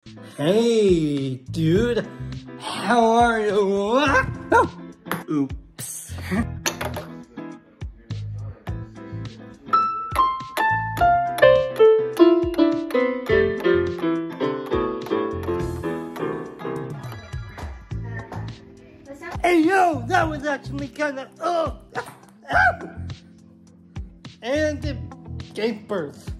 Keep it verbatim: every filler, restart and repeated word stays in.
Hey, dude. How are you? Oh. Oops. Hey, yo, that was actually kind of, oh, and it gave birth.